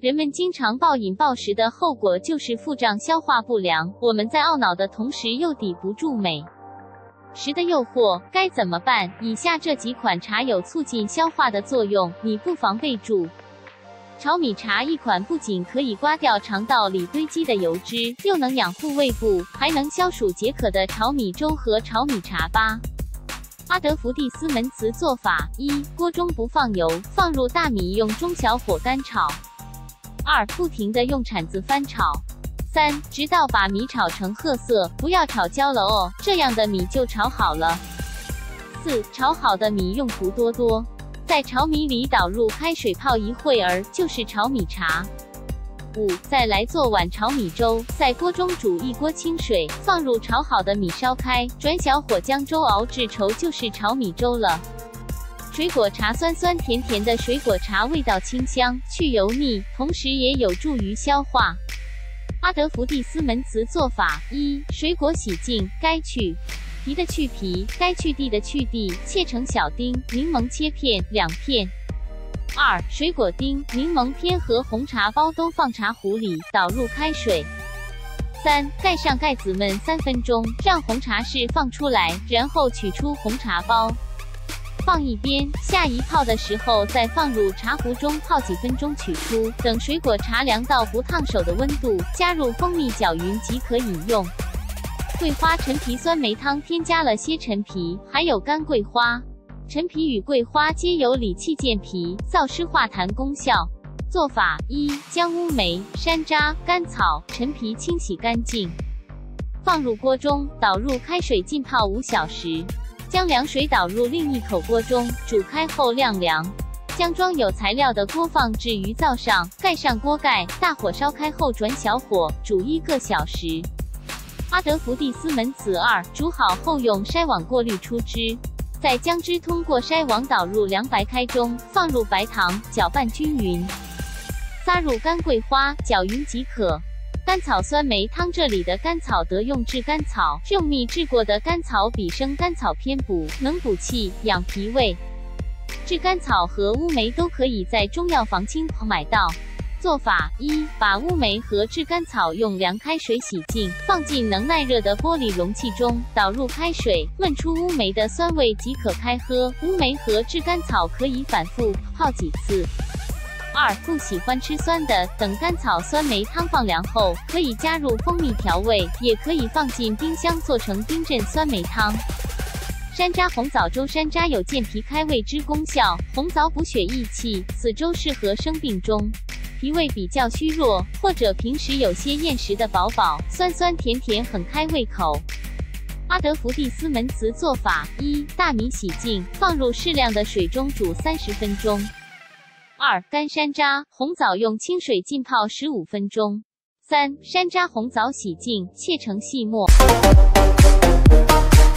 人们经常暴饮暴食的后果就是腹胀、消化不良。我们在懊恼的同时又抵不住美食的诱惑，该怎么办？以下这几款茶有促进消化的作用，你不妨备注。炒米茶一款不仅可以刮掉肠道里堆积的油脂，又能养护胃部，还能消暑解渴的炒米粥和炒米茶吧。阿德福蒂斯门茨做法：一、锅中不放油，放入大米，用中小火干炒。2. 不停地用铲子翻炒。3. 直到把米炒成褐色，不要炒焦了哦，这样的米就炒好了。4. 炒好的米用途多多，在炒米里倒入开水泡一会儿，就是炒米茶。5. 再来做碗炒米粥，在锅中煮一锅清水，放入炒好的米烧开，转小火将粥熬至稠，就是炒米粥了。水果茶酸酸甜甜的水果茶，味道清香，去油腻，同时也有助于消化。阿德福蒂斯门茨做法：一、水果洗净，该去皮的去皮，该去蒂的去蒂，切成小丁；柠檬切片2片。2. 水果丁、柠檬片和红茶包都放茶壶里，倒入开水。3. 盖上盖子焖3分钟，让红茶释放出来，然后取出红茶包。放一边，下一泡的时候再放入茶壶中泡几分钟取出，等水果茶凉到不烫手的温度，加入蜂蜜搅匀即可饮用。桂花陈皮酸梅汤添加了些陈皮，还有干桂花。陈皮与桂花皆有理气健脾、燥湿化痰功效。做法：一、将乌梅、山楂、甘草、陈皮清洗干净，放入锅中，倒入开水浸泡5小时。将凉水倒入另一口锅中，煮开后晾凉。将装有材料的锅放置于灶上，盖上锅盖，大火烧开后转小火，煮1个小时。阿德福蒂斯门茨2，煮好后用筛网过滤出汁，再将汁通过筛网导入凉白开中，放入白糖，搅拌均匀，撒入干桂花，搅匀即可。甘草酸梅汤，这里的甘草得用炙甘草，用蜜制过的甘草比生甘草偏补，能补气、养脾胃。炙甘草和乌梅都可以在中药房轻买到。做法：一、把乌梅和炙甘草用凉开水洗净，放进能耐热的玻璃容器中，倒入开水，焖出乌梅的酸味即可开喝。乌梅和炙甘草可以反复泡几次。2. 不喜欢吃酸的，等甘草酸梅汤放凉后，可以加入蜂蜜调味，也可以放进冰箱做成冰镇酸梅汤。山楂红枣粥，山楂有健脾开胃之功效，红枣补血益气，此粥适合生病中脾胃比较虚弱，或者平时有些厌食的宝宝，酸酸甜甜很开胃口。阿德福蒂斯门茨做法：一、大米洗净，放入适量的水中煮30分钟。2. 干山楂、红枣用清水浸泡15分钟。3. 山楂、红枣洗净，切成细末。